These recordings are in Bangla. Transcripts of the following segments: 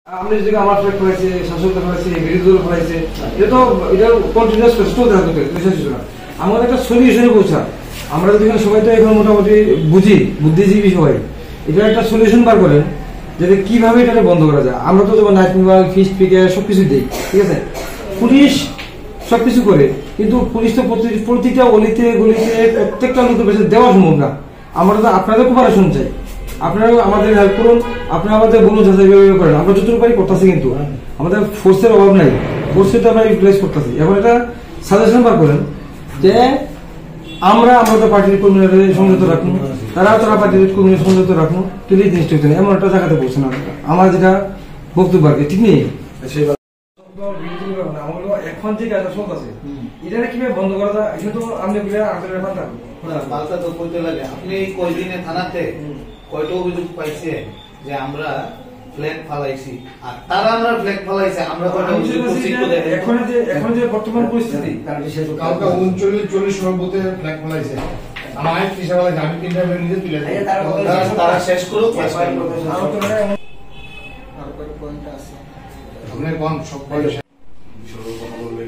আমরা যদি আমার ফ্ল্যাগ ফলাইছে, শাসক ফলাইছে, বিরোধী দল ফলাইছে, এটা কন্টিনিউয়াস চলতে থাকবে না। আমাদের একটা সলিউশনে পৌঁছা। আমরা যদি সবাই তো এখন মোটামুটি বুঝি, বুদ্ধিজীবী সবাই, এটা একটা সলিউশন বার করেন যাতে কিভাবে এটা বন্ধ করা যায়। আমরা তো যেমন নাইট মোবাইল, ফিস্ট পিকে সবকিছু দিই, ঠিক আছে। পুলিশ সবকিছু করে, কিন্তু পুলিশ তো প্রতিটা অলিতে গলিতে প্রত্যেকটা লোকের কাছে দেওয়া সম্ভব না। আমরা তো আপনাদের কোপারেশন চাই, আপনারা আমাদের হেল্প করুন, আপনারা আমাদের বলুন যাচাই করেন। আমরা যতটুকু পারি করতেছি, কিন্তু আমাদের ফোর্সের অভাব নাই, ফোর্সে তো আমরা ইউটিলাইজ করতেছি। এখন এটা সাজেশন বার করেন যে আমরা আমাদের পার্টির কর্মীরা সংযত রাখুন, তারা পার্টির কর্মীরা সংযত রাখুন, কিন্তু এই জিনিসটা হচ্ছে না, এমন একটা জায়গাতে পড়ছে না। আমার যেটা বক্তব্য আর কি ঠিক নেই। এখন যে কাজটা চলতেছে এটা কিভাবে বন্ধ করা যায়, এটা তো আপনি পাল্টা তো করতে লাগে। আপনি কয়দিনে থানাতে কয়টা অভিযোগ পাইছে যে আমরা ফ্ল্যাগ ফালাইছি, আর তারা আমরা ফ্ল্যাগ ফালাইছে, আমরা কয়টা অভিযোগ করছি? এখন যে বর্তমান পরিস্থিতি, কালকে 39-40 সর্বতে ফ্ল্যাগ ফালাইছে, আমার আইন কিসে বলে আমি তিনটা নিজে তুলে দেই, তারা শেষ করুক। আপনার কোন সব বিষয় কথা বললে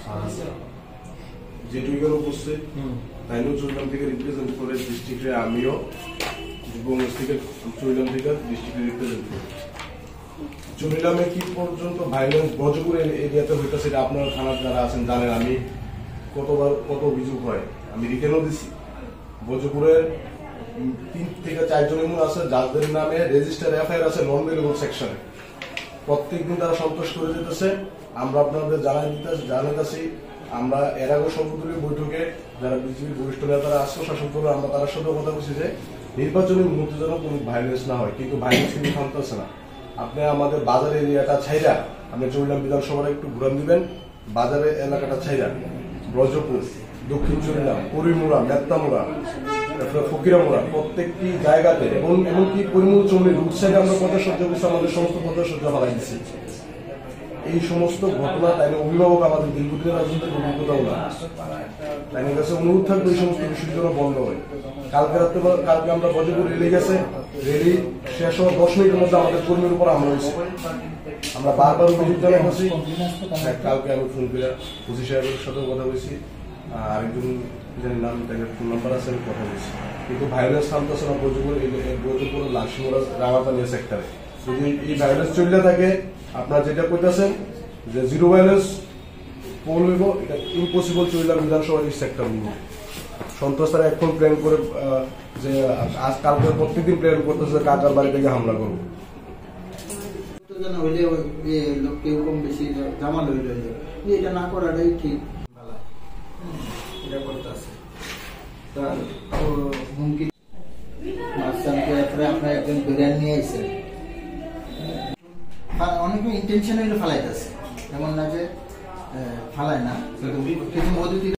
যেটুকু উপস্থিত তাইও চুইলাম থেকে রিপ্রেজেন্ট করে ডিস্ট্রিক্টে, আমিও যুবমঞ্চ থেকে চুইলাম থেকে ডিস্ট্রিক্টে রিপ্রেজেন্ট করি। চুইলামে কি পর্যন্ত ভাইলেন্স বজপুর এরিয়াতে হইতেছে, আপনারা থানার যারা আছেন জানেন, আমি কত অভিযোগ হয়, আমি রিটেনও দিছি। বজপুরের 3 থেকে 4 জন এমন আছে যাদের নামে রেজিস্টার এফআইআর আছে নন ভেরিয়েবল সেকশনে। প্রত্যেকদিন তারা সন্তোষ করে যেতেছে। আমরা আপনাদের জানাইতেছি, আমরা এর আগে সর্বদলীয় বৈঠকে যারা বিজেপির বরিষ্ঠ নেতারা আশ্বাসন করে আমরা তার সাথে কথা বলছি যে নির্বাচনের মুহূর্তে যেন কোনো ভাইলেন্স না হয়, কিন্তু ভাইলেন্স কিন্তু থামতেছে না। আপনি আমাদের বাজার এরিয়াটা ছাইরা, আপনি চুইলাম বিধানসভাটা একটু ঘুরান দিবেন, বাজারের এলাকাটা ছাইরা ব্রজপুর, দক্ষিণ চুইলাম, পরিমুড়া, মেত্তামুড়া, ফকিরামুড়া, প্রত্যেকটি জায়গাতে এবং এমনকি পরিমূল চৌমনি রুট সাইডে আমরা পথের সহ্য করছি, আমাদের সমস্ত পথের সহ্য হারাই দিচ্ছি। এই সমস্ত ঘটনা তাই অভিভাবক আমাদের দীর্ঘদিনের রাজনৈতিক অভিজ্ঞতাও না, তাই কাছে অনুরোধ থাকবে এই সমস্ত বিষয়ের জন্য বন্ধ হয়। কালকে আমরা বজপুর রেলি গেছে, রেলি শেষ হওয়ার 10 মিনিটের মধ্যে আমাদের কর্মীর উপর হামলা হয়েছে। আমরা বারবার অভিযোগ জানাইছি। কালকে আমি ফোন করে ওসি সাহেবের সাথে কথা বলছি, আরেকজন নাম ফোন নাম্বার আছে, আমি কথা বলছি, কিন্তু ভাইলেন্স থামতেছে না। বজপুর লাক্ষ্মীমোড়া রাঙাপানিয়া সেক্টরে যদি এই ভাইলেন্স চলতে থাকে, আপনার যেটা কইতেছেন যে জিরো ভাইলেন্স পোল হইব, এটা ইম্পসিবল। চললাম বিধানসভার এই সেক্টর সন্ত্রাসীরা এখন প্ল্যান করে যে আজ কালকে প্রত্যেকদিন প্ল্যান করতেছে কাকার বাড়ি থেকে হামলা করবো। এটা না করাটাই ঠিক। হুমকি আপনার একজন বেরিয়ান নিয়ে আসছেন, অনেকে ইন্টেনশনালি ফালাইতেছে, এমন না যে ফালায় না, কিন্তু